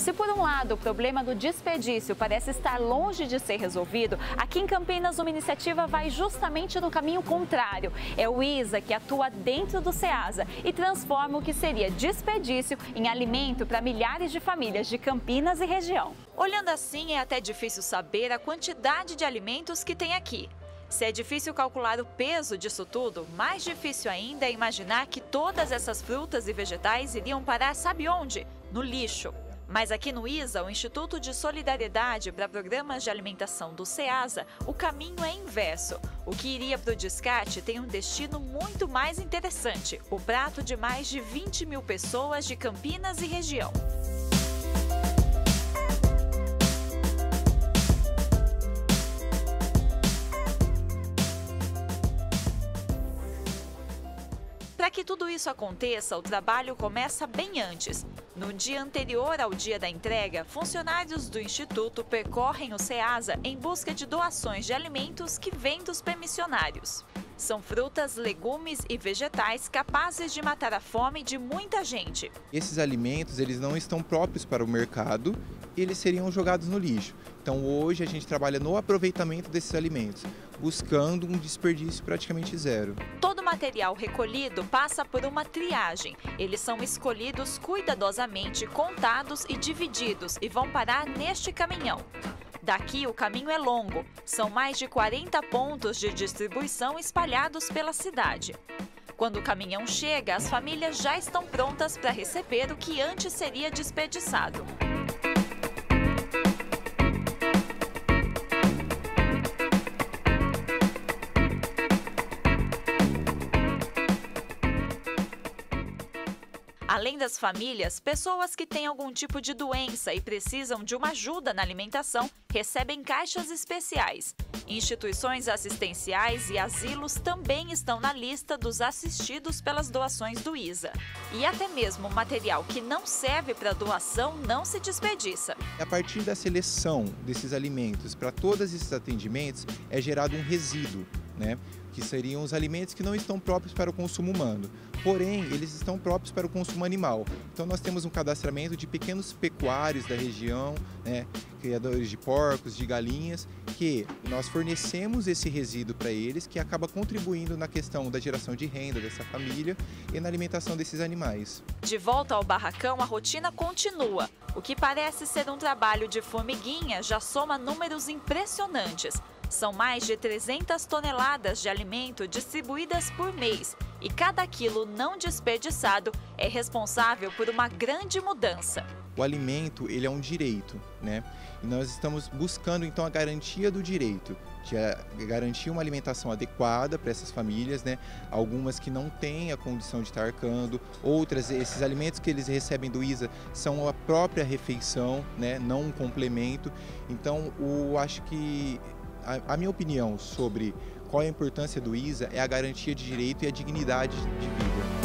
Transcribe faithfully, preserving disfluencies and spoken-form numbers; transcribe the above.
Se por um lado o problema do desperdício parece estar longe de ser resolvido, aqui em Campinas uma iniciativa vai justamente no caminho contrário. É o ISA que atua dentro do SEASA e transforma o que seria desperdício em alimento para milhares de famílias de Campinas e região. Olhando assim, é até difícil saber a quantidade de alimentos que tem aqui. Se é difícil calcular o peso disso tudo, mais difícil ainda é imaginar que todas essas frutas e vegetais iriam parar sabe onde? No lixo. Mas aqui no ISA, o Instituto de Solidariedade para Programas de Alimentação do SEASA, o caminho é inverso. O que iria para o descarte tem um destino muito mais interessante, o prato de mais de vinte mil pessoas de Campinas e região. Para que tudo isso aconteça, o trabalho começa bem antes. No dia anterior ao dia da entrega, funcionários do Instituto percorrem o SEASA em busca de doações de alimentos que vêm dos permissionários. São frutas, legumes e vegetais capazes de matar a fome de muita gente. Esses alimentos eles não estão próprios para o mercado e eles seriam jogados no lixo. Então hoje a gente trabalha no aproveitamento desses alimentos, buscando um desperdício praticamente zero. Todo o material recolhido passa por uma triagem. Eles são escolhidos cuidadosamente, contados e divididos e vão parar neste caminhão. Daqui o caminho é longo, são mais de quarenta pontos de distribuição espalhados pela cidade. Quando o caminhão chega, as famílias já estão prontas para receber o que antes seria desperdiçado. Além das famílias, pessoas que têm algum tipo de doença e precisam de uma ajuda na alimentação recebem caixas especiais. Instituições assistenciais e asilos também estão na lista dos assistidos pelas doações do ISA. E até mesmo o material que não serve para doação não se desperdiça. A partir da seleção desses alimentos para todos esses atendimentos é gerado um resíduo, né? Que seriam os alimentos que não estão próprios para o consumo humano, porém eles estão próprios para o consumo animal. Então nós temos um cadastramento de pequenos pecuários da região, né, criadores de porcos, de galinhas, que nós fornecemos esse resíduo para eles, que acaba contribuindo na questão da geração de renda dessa família e na alimentação desses animais. De volta ao barracão, a rotina continua. O que parece ser um trabalho de formiguinha já soma números impressionantes. São mais de trezentas toneladas de alimento distribuídas por mês e cada quilo não desperdiçado é responsável por uma grande mudança. O alimento ele é um direito, né? E nós estamos buscando então a garantia do direito, de garantir uma alimentação adequada para essas famílias, né? Algumas que não têm a condição de estar arcando, outras, esses alimentos que eles recebem do ISA são a própria refeição, né? Não um complemento. Então, eu acho que a minha opinião sobre qual é a importância do ISA é a garantia de direito e a dignidade de vida.